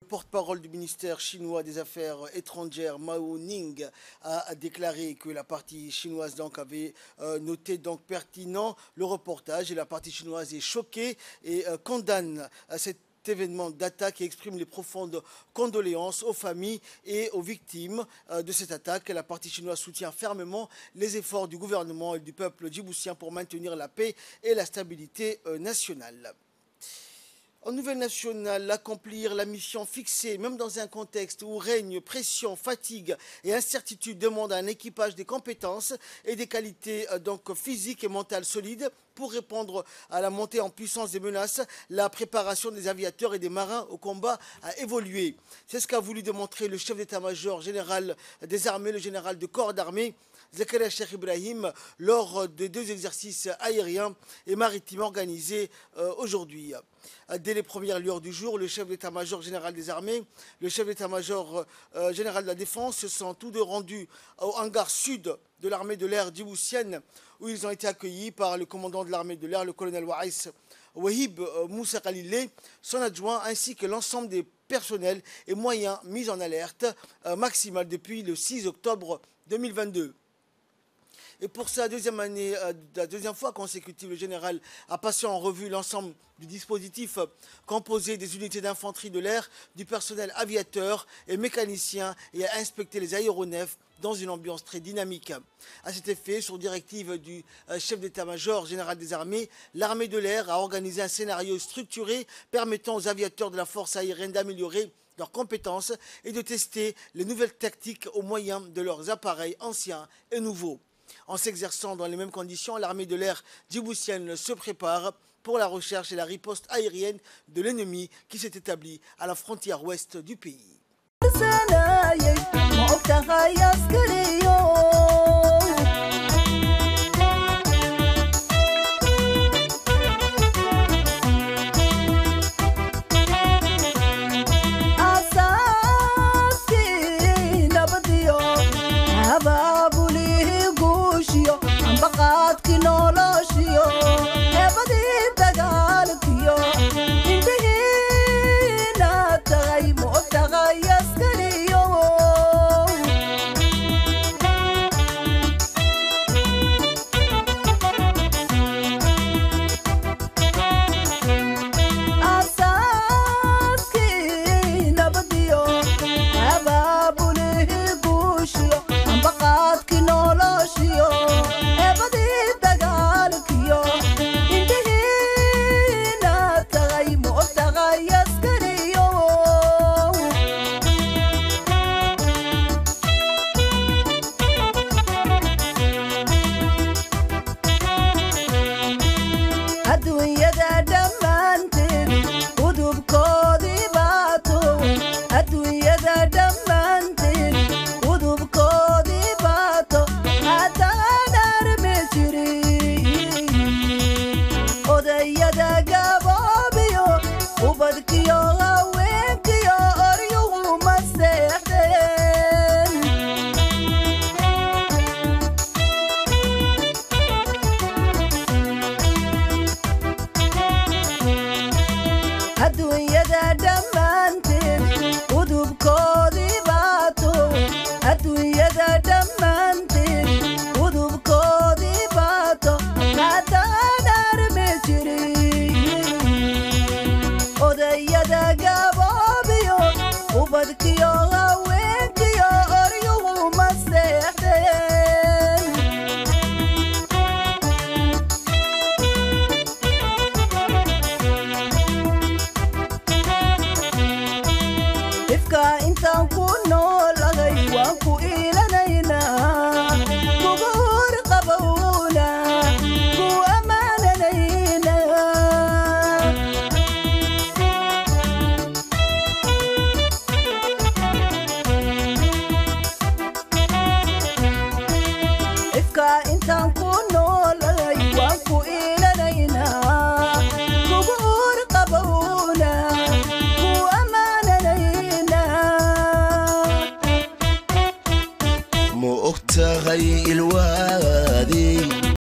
Porte-parole du ministère chinois des Affaires étrangères, Mao Ning, a déclaré que la partie chinoise avait noté pertinent le reportage et la partie chinoise est choquée et condamne cet événement d'attaque et exprime les profondes condoléances aux familles et aux victimes de cette attaque. La partie chinoise soutient fermement les efforts du gouvernement et du peuple djiboutien pour maintenir la paix et la stabilité nationale. En nouvelle nationale, accomplir la mission fixée, même dans un contexte où règne pression, fatigue et incertitude, demande à un équipage des compétences et des qualités physiques et mentales solides pour répondre à la montée en puissance des menaces. La préparation des aviateurs et des marins au combat a évolué. C'est ce qu'a voulu démontrer le chef d'état-major général des armées, le général de corps d'armée, Zakaria Cheikh Ibrahim, lors de 2 exercices aériens et maritimes organisés aujourd'hui. Dès les premières lueurs du jour, le chef d'état-major général des armées, le chef d'état-major général de la défense se sont tous deux rendus au hangar sud de l'armée de l'air djiboutienne, où ils ont été accueillis par le commandant de l'armée de l'air, le colonel Wahib Moussa Khalilé, son adjoint, ainsi que l'ensemble des personnels et moyens mis en alerte maximale depuis le 6 octobre 2022. Et pour sa la deuxième fois consécutive, le général a passé en revue l'ensemble du dispositif composé des unités d'infanterie de l'air, du personnel aviateur et mécanicien et a inspecté les aéronefs dans une ambiance très dynamique. À cet effet, sur directive du chef d'état-major général des armées, l'armée de l'air a organisé un scénario structuré permettant aux aviateurs de la force aérienne d'améliorer leurs compétences et de tester les nouvelles tactiques au moyen de leurs appareils anciens et nouveaux. En s'exerçant dans les mêmes conditions, l'armée de l'air djiboutienne se prépare pour la recherche et la riposte aérienne de l'ennemi qui s'est établi à la frontière ouest du pays.